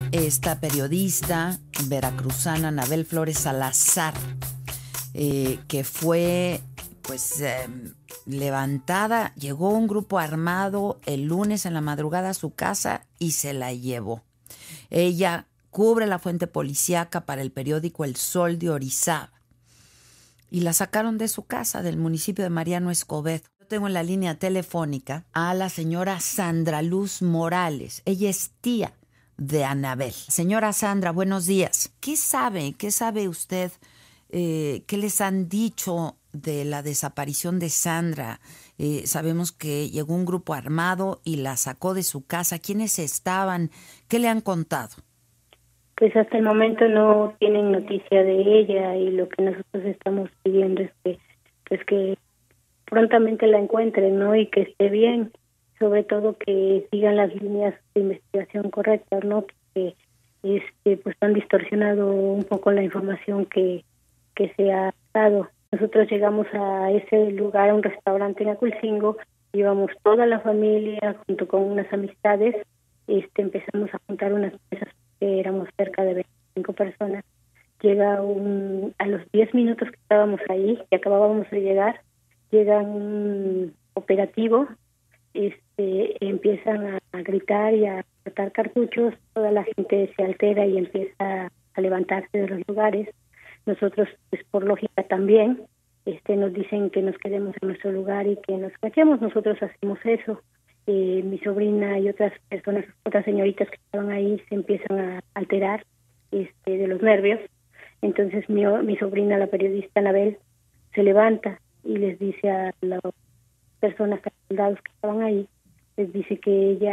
esta periodista veracruzana Anabel Flores Salazar, que fue pues levantada. Llegó un grupo armado el lunes en la madrugada a su casa y se la llevó. Ella cubre la fuente policíaca para el periódico El Sol de Orizaba y la sacaron de su casa del municipio de Mariano Escobedo. Yo tengo en la línea telefónica a la señora Sandra Luz Morales. Ella es tía de Anabel. Señora Sandra, buenos días. ¿Qué sabe usted? ¿Qué les han dicho de la desaparición de Sandra? Sabemos que llegó un grupo armado y la sacó de su casa. ¿Quiénes estaban? ¿Qué le han contado? Pues hasta el momento no tienen noticia de ella, y lo que nosotros estamos pidiendo es que prontamente la encuentren, ¿no? Y que esté bien, sobre todo que sigan las líneas de investigación correctas, ¿no? Que pues han distorsionado un poco la información que se ha dado. Nosotros llegamos a ese lugar, a un restaurante en Aculcingo, íbamos toda la familia junto con unas amistades, empezamos a juntar unas mesas, que éramos cerca de 25 personas. Llega a los 10 minutos que estábamos ahí, que acabábamos de llegar, llega un operativo, empiezan a gritar y a botar cartuchos, toda la gente se altera y empieza a levantarse de los lugares. Nosotros, pues por lógica también, nos dicen que nos quedemos en nuestro lugar y que nos callemos. Nosotros hacemos eso. Mi sobrina y otras personas, otras señoritas que estaban ahí, se empiezan a alterar de los nervios. Entonces mi sobrina, la periodista Anabel, se levanta y les dice a las personas, a los soldados que estaban ahí, les dice que ella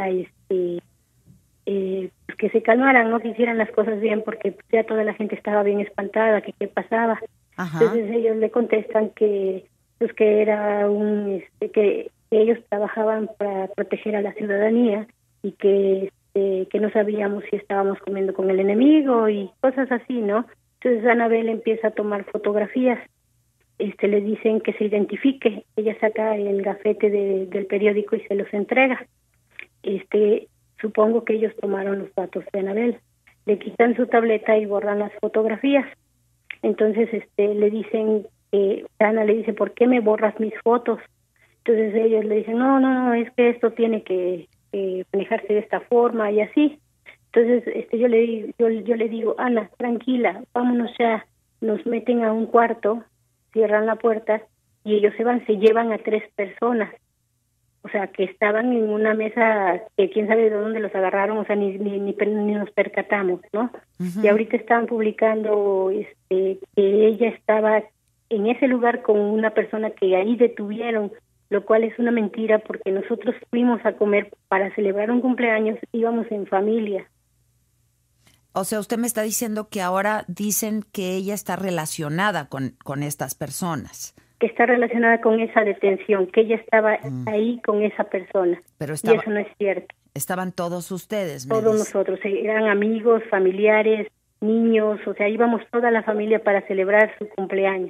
pues que se calmaran, no que hicieran las cosas bien, porque ya toda la gente estaba bien espantada, que qué pasaba. Ajá. Entonces ellos le contestan que pues que era que ellos trabajaban para proteger a la ciudadanía y que no sabíamos si estábamos comiendo con el enemigo y cosas así, ¿no? Entonces Anabel empieza a tomar fotografías. Le dicen que se identifique. Ella saca el gafete del periódico y se los entrega. Supongo que ellos tomaron los datos de Anabel, le quitan su tableta y borran las fotografías. Entonces le dicen, Ana le dice, ¿por qué me borras mis fotos? Entonces ellos le dicen, no, es que esto tiene que manejarse de esta forma y así. Entonces yo le digo, Ana, tranquila, vámonos ya. Nos meten a un cuarto, cierran la puerta y ellos se llevan a 3 personas. O sea, que estaban en una mesa que quién sabe de dónde los agarraron, o sea, ni nos percatamos, ¿no? Uh-huh. Y ahorita están publicando que ella estaba en ese lugar con una persona que ahí detuvieron, lo cual es una mentira, porque nosotros fuimos a comer para celebrar un cumpleaños, íbamos en familia. O sea, usted me está diciendo que ahora dicen que ella está relacionada con estas personas. Que está relacionada con esa detención, que ella estaba ahí con esa persona. Pero y eso no es cierto. Estaban todos ustedes, todos nosotros, eran amigos, familiares, niños, o sea, íbamos toda la familia para celebrar su cumpleaños.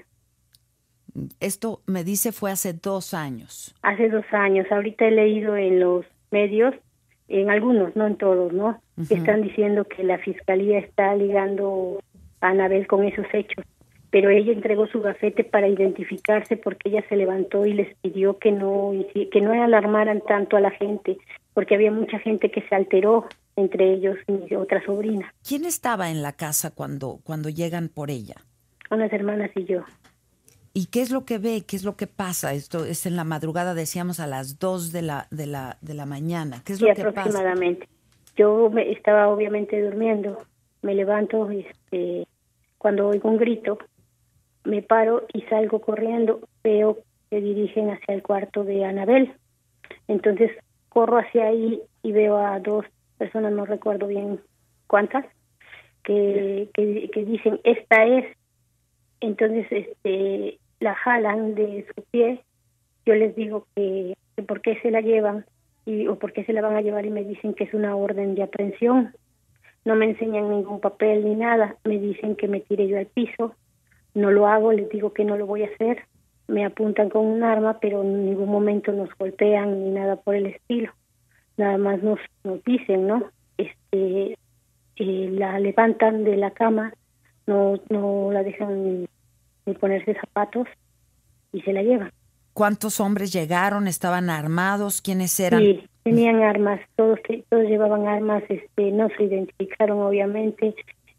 Esto, me dice, fue hace 2 años. Hace 2 años. Ahorita he leído en los medios, en algunos, no en todos, ¿no? Uh-huh. Que están diciendo que la fiscalía está ligando a Anabel con esos hechos. Pero ella entregó su gafete para identificarse, porque ella se levantó y les pidió que no alarmaran tanto a la gente, porque había mucha gente que se alteró, entre ellos mi otra sobrina. ¿Quién estaba en la casa cuando llegan por ella? Unas hermanas y yo. ¿Y qué es lo que ve? ¿Qué es lo que pasa? Esto es en la madrugada, decíamos, a las 2 de la mañana. ¿Qué es lo que pasa? Aproximadamente. Yo estaba obviamente durmiendo. Me levanto cuando oigo un grito. Me paro y salgo corriendo. Veo que dirigen hacia el cuarto de Anabel. Entonces corro hacia ahí y veo a 2 personas, no recuerdo bien cuántas, que dicen, esta es. Entonces la jalan de su pie. Yo les digo que por qué se la llevan o por qué se la van a llevar, y me dicen que es una orden de aprehensión. No me enseñan ningún papel ni nada. Me dicen que me tire yo al piso. No lo hago, les digo que no lo voy a hacer. Me apuntan con un arma, pero en ningún momento nos golpean ni nada por el estilo. Nada más nos dicen, ¿no? la levantan de la cama, no la dejan ni ponerse zapatos y se la llevan. ¿Cuántos hombres llegaron? ¿Estaban armados? ¿Quiénes eran? Sí, tenían armas, todos llevaban armas, no se identificaron obviamente,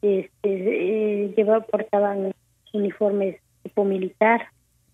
portaban uniformes tipo militar,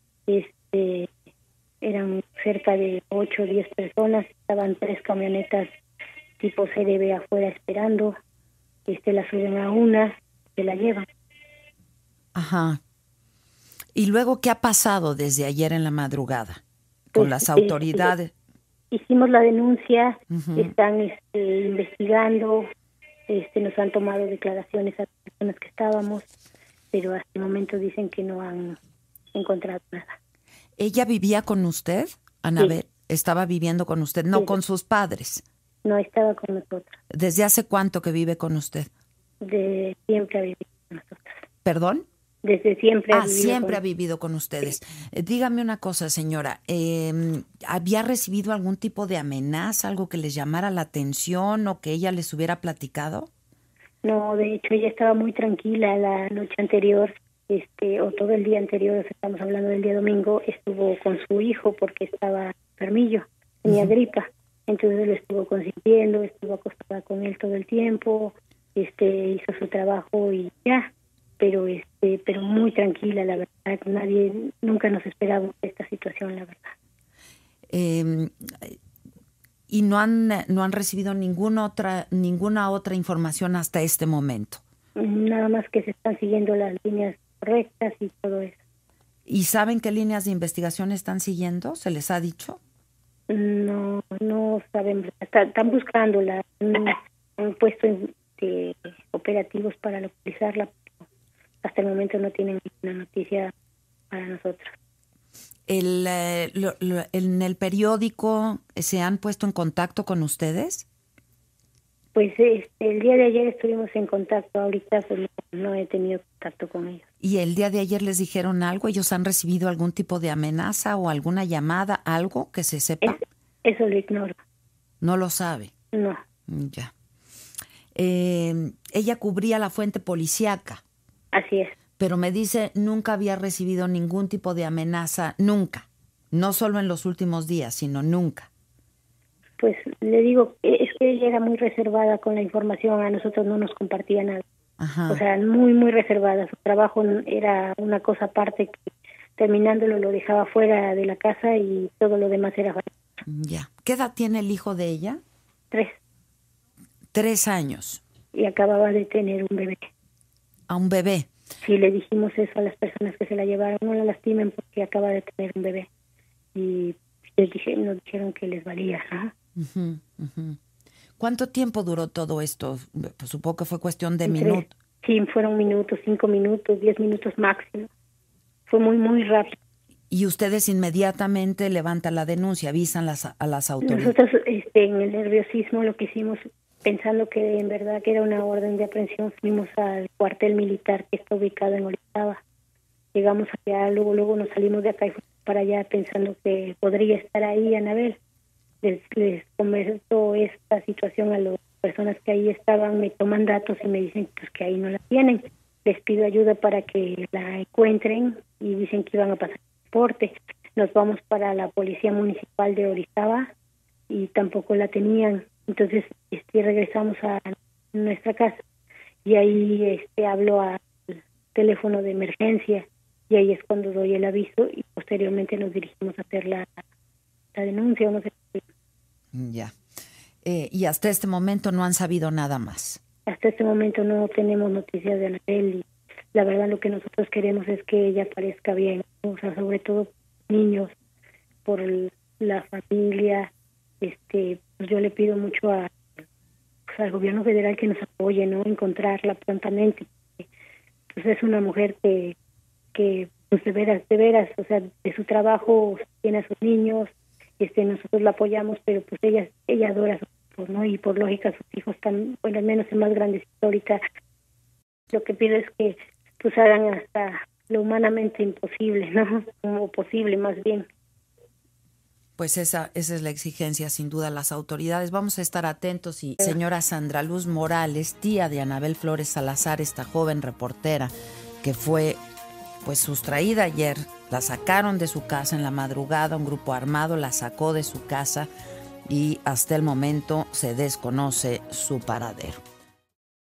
eran cerca de 8 o 10 personas, estaban 3 camionetas tipo CDB afuera esperando, la suben a una, se la llevan. Ajá. ¿Y luego qué ha pasado desde ayer en la madrugada con Pues, las autoridades? Hicimos la denuncia, Uh-huh. están investigando, nos han tomado declaraciones a las personas que estábamos, pero hasta el momento dicen que no han encontrado nada. ¿Ella vivía con usted, Anabel? Sí. ¿Estaba viviendo con usted? No, Sí. con sus padres. No estaba con nosotros. ¿Desde hace cuánto que vive con usted? De siempre ha vivido con nosotros. ¿Perdón? Desde siempre Siempre ha vivido con ustedes. Sí. Dígame una cosa, señora. ¿Había recibido algún tipo de amenaza, algo que les llamara la atención o que ella les hubiera platicado? No, de hecho ella estaba muy tranquila la noche anterior, o todo el día anterior, estamos hablando del día domingo, estuvo con su hijo porque estaba enfermillo, tenía gripa, entonces lo estuvo consintiendo, estuvo acostada con él todo el tiempo, hizo su trabajo y ya, pero muy tranquila, la verdad, nunca nos esperaba esta situación, la verdad. ¿Y no han recibido ninguna otra información hasta este momento? Nada más que se están siguiendo las líneas correctas y todo eso. ¿Y saben qué líneas de investigación están siguiendo? ¿Se les ha dicho? No saben. Están buscándola. Han puesto operativos para localizarla. Pero hasta el momento no tienen ninguna noticia para nosotros. ¿En el periódico se han puesto en contacto con ustedes? Pues el día de ayer estuvimos en contacto, ahorita pues no he tenido contacto con ellos. ¿Y el día de ayer les dijeron algo? ¿Ellos han recibido algún tipo de amenaza o alguna llamada, algo que se sepa? Eso lo ignoro. ¿No lo sabe? No. Ya. Ella cubría la fuente policíaca. Así es. Pero me dice, nunca había recibido ningún tipo de amenaza, nunca. No solo en los últimos días, sino nunca. Pues le digo, es que ella era muy reservada con la información, a nosotros no nos compartía nada. Ajá. O sea, muy, muy reservada. Su trabajo era una cosa aparte que terminándolo lo dejaba fuera de la casa y todo lo demás era fuera. Ya. ¿Qué edad tiene el hijo de ella? 3. 3 años. Y acababa de tener un bebé. ¿A un bebé? Sí, le dijimos eso a las personas que se la llevaron, no la lastimen porque acaba de tener un bebé. Y nos dijeron que les valía. Uh-huh, uh-huh. ¿Cuánto tiempo duró todo esto? Pues supongo que fue cuestión de minutos. Sí, fueron minutos, 5 minutos, 10 minutos máximo. Fue muy, muy rápido. Y ustedes inmediatamente levantan la denuncia, avisan a las autoridades. Nosotros en el nerviosismo lo que hicimos, pensando que en verdad que era una orden de aprehensión, fuimos al cuartel militar que está ubicado en Orizaba. Llegamos allá, luego nos salimos de acá y fuimos para allá pensando que podría estar ahí Anabel. Les comento esta situación a las personas que ahí estaban, me toman datos y me dicen pues que ahí no la tienen. Les pido ayuda para que la encuentren y dicen que iban a pasar transporte. Nos vamos para la policía municipal de Orizaba y tampoco la tenían. Entonces regresamos a nuestra casa y ahí hablo al teléfono de emergencia y ahí es cuando doy el aviso y posteriormente nos dirigimos a hacer la denuncia. No sé. Ya. Y hasta este momento no han sabido nada más. Hasta este momento no tenemos noticias de Anabel y la verdad lo que nosotros queremos es que ella parezca bien, o sea, sobre todo niños, por la familia. Pues yo le pido mucho al gobierno federal que nos apoye, ¿no? Encontrarla prontamente. Pues es una mujer que pues de veras, o sea, de su trabajo tiene a sus niños, nosotros la apoyamos, pero pues ella adora a sus hijos, ¿no? Y por lógica sus hijos están, bueno, al menos el más grandecito ahorita. Lo que pido es que pues hagan hasta lo humanamente imposible, ¿no? Como posible, más bien. Pues esa es la exigencia, sin duda, las autoridades. Vamos a estar atentos. Y señora Sandra Luz Morales, tía de Anabel Flores Salazar, esta joven reportera que fue pues sustraída ayer, la sacaron de su casa en la madrugada, un grupo armado la sacó de su casa y hasta el momento se desconoce su paradero.